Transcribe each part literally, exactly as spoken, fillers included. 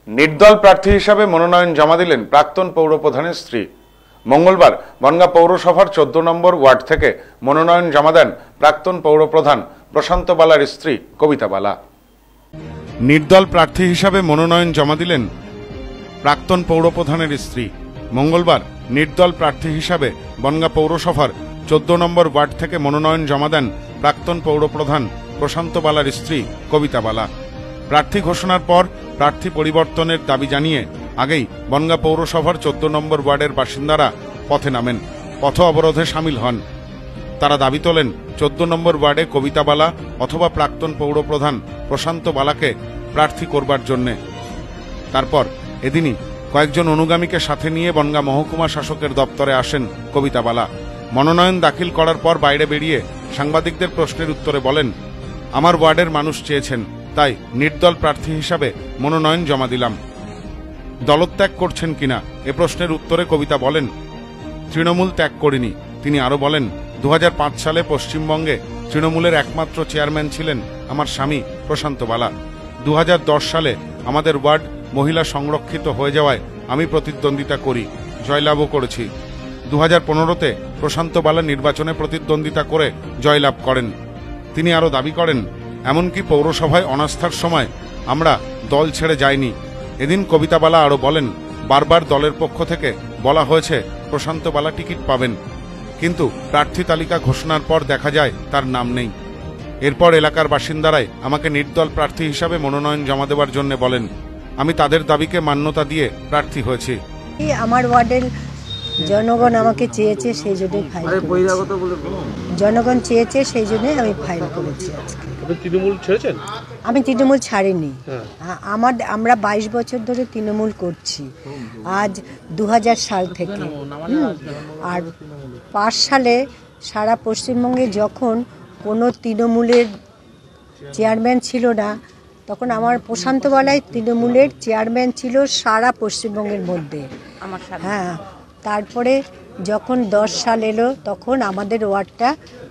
নির্দল প্রার্থী হিসাবে মনোনয়ন জমা দিলেন প্রাক্তন পৌরপ্রধানের স্ত্রী। মঙ্গলবার বনগাঁ পৌরসভার চোদ্দ নম্বর ওয়ার্ড থেকে মনোনয়ন জমা দেন প্রাক্তন পৌরপ্রধান প্রশান্ত বালার স্ত্রী কবিতা বালা। নির্দল প্রার্থী হিসাবে মনোনয়ন জমা দিলেন প্রাক্তন পৌরপ্রধানের স্ত্রী। মঙ্গলবার নির্দল প্রার্থী হিসাবে বনগাঁ পৌরসভার চোদ্দ নম্বর ওয়ার্ড থেকে মনোনয়ন জমা দেন প্রাক্তন পৌরপ্রধান প্রশান্ত বালার স্ত্রী কবিতা বালা। প্রার্থী ঘোষণার পর প্রার্থী পরিবর্তনের দাবি জানিয়ে আগেই বনগাঁ পৌরসভার চোদ্দ নম্বর ওয়ার্ডের বাসিন্দারা পথে নামেন, পথ অবরোধে সামিল হন। তারা দাবি তোলেন চোদ্দ নম্বর ওয়ার্ডে কবিতা বালা অথবা প্রাক্তন পৌরপ্রধান প্রশান্ত বালাকে প্রার্থী করবার জন্যে। তারপর এদিনই কয়েকজন অনুগামীকে সাথে নিয়ে বনগাঁ মহকুমা শাসকের দপ্তরে আসেন কবিতা বালা। মনোনয়ন দাখিল করার পর বাইরে বেরিয়ে সাংবাদিকদের প্রশ্নের উত্তরে বলেন, আমার ওয়ার্ডের মানুষ চেয়েছেন, তাই নির্দল প্রার্থী হিসাবে মনোনয়ন জমা দিলাম। দলত্যাগ করছেন কিনা এ প্রশ্নের উত্তরে কবিতা বলেন, তৃণমূল ত্যাগ করিনি। তিনি আরো বলেন, দু হাজার পাঁচ সালে পশ্চিমবঙ্গে তৃণমূলের একমাত্র চেয়ারম্যান ছিলেন আমার স্বামী প্রশান্ত বালা। দু হাজার দশ সালে আমাদের ওয়ার্ড মহিলা সংরক্ষিত হয়ে যাওয়ায় আমি প্রতিদ্বন্দ্বিতা করি, জয়লাভও করেছি। দু হাজার পনেরোতে প্রশান্ত বালা নির্বাচনে প্রতিদ্বন্দ্বিতা করে জয়লাভ করেন। তিনি আরো দাবি করেন, এমনকি পৌরসভায় অনাস্থার সময় আমরা দল ছেড়ে যাইনি। এদিন কবিতা বালা আরো বলেন, বারবার দলের পক্ষ থেকে বলা হয়েছে প্রশান্ত বালা টিকিট পাবেন, কিন্তু প্রার্থী তালিকা ঘোষণার পর দেখা যায় তার নাম নেই। এরপর এলাকার বাসিন্দারাই আমাকে নির্দল প্রার্থী হিসাবে মনোনয়ন জমা দেওয়ার জন্য বলেন। আমি তাদের দাবিকে মান্যতা দিয়ে প্রার্থী হয়েছি। আমার ওয়ার্ডের জনগণ আমাকে চেয়েছে, সেই জন্যই ফাইল করেছি। জনগণ চেয়েছে, সেই জন্যই আমি ফাইল করেছি। আজকে তৃণমূল ছেড়েছেন? আমি তৃণমূল ছাড়িনি। আমার আমরা বাইশ বছর ধরে তৃণমূল করছি, আজ দু হাজার সাল থেকে। আর পাঁচ সালে সারা পশ্চিমবঙ্গে যখন কোনো তৃণমূলের চেয়ারম্যান ছিল না, তখন আমার প্রশান্ত বালাই তৃণমূলের চেয়ারম্যান ছিল সারা পশ্চিমবঙ্গের মধ্যে। হ্যাঁ, তারপরে যখন দশ সাল এলো তখন আমাদের ওয়ার্ডটা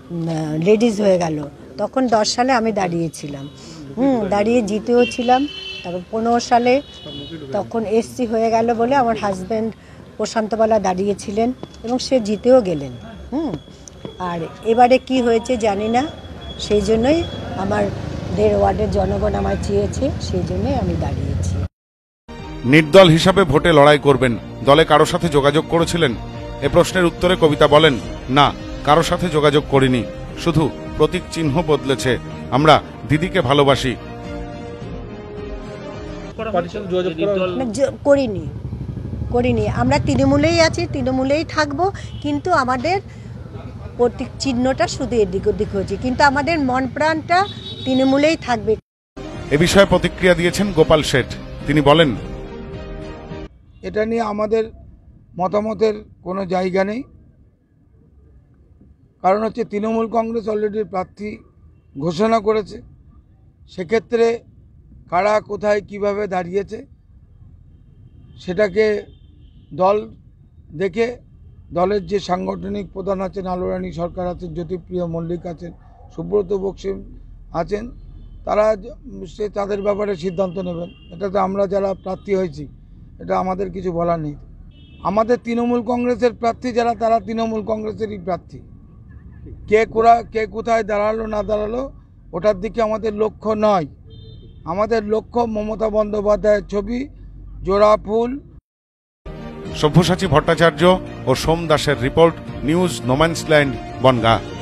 লেডিজ হয়ে গেল। তখন দশ সালে আমি দাঁড়িয়েছিলাম, হুম দাঁড়িয়ে জিতেও ছিলাম। তারপর পনেরো সালে তখন এসসি হয়ে গেল বলে আমার হাজব্যান্ড প্রশান্তবালা দাঁড়িয়েছিলেন এবং সে জিতেও গেলেন। হুম আর এবারে কি হয়েছে জানি না, সেই জন্যই আমার দেড় ওয়ার্ডের জনগণ আমায় চেয়েছে, সেই জন্যই আমি দাঁড়িয়েছি। নির্দল হিসাবে ভোটে লড়াই করবেন, দলে কারো সাথে যোগাযোগ করেছিলেন? এ প্রশ্নের উত্তরে কবিতা বলেন, না, কারো সাথে যোগাযোগ করিনি, শুধু প্রতীক চিহ্ন বদলেছে। আমরা দিদিকে ভালোবাসি। করিনি করিনি আমরা তৃণমূলেই আছি, তৃণমূলেই থাকবো, কিন্তু আমাদের প্রতীক চিহ্নটা শুধু এদিক ওদিক হয়েছে, কিন্তু আমাদের মন প্রাণটা তৃণমূলেই থাকবে। এ বিষয়ে প্রতিক্রিয়া দিয়েছেন গোপাল শেঠ। তিনি বলেন, এটা নিয়ে আমাদের মতামতের কোনো জায়গা নেই। কারণ হচ্ছে তৃণমূল কংগ্রেস অলরেডি প্রার্থী ঘোষণা করেছে। সেক্ষেত্রে কারা কোথায় কিভাবে দাঁড়িয়েছে সেটাকে দল দেখে, দলের যে সাংগঠনিক প্রধান আছেন, আলোরানী সরকার আছেন, জ্যোতিপ্রিয় মল্লিক আছেন, সুব্রত বক্সি আছেন, তারা সে তাদের ব্যাপারে সিদ্ধান্ত নেবেন। এটাতে আমরা যারা প্রার্থী হয়েছি এটা আমাদের কিছু বলার নেই। আমাদের তৃণমূল কংগ্রেসের প্রার্থী যারা, তারা তৃণমূল কংগ্রেসেরই প্রার্থী। কে কোরা কে কোথায় দাঁড়ালো না দাঁড়ালো ওটার দিকে আমাদের লক্ষ্য নয়। আমাদের লক্ষ্য মমতা বন্দ্যোপাধ্যায়ের ছবি, জোড়া ফুল। সব্যসাচী ভট্টাচার্য ও সোম দাসের রিপোর্ট, নিউজ নোম্যান্সল্যান্ড, বনগাঁ।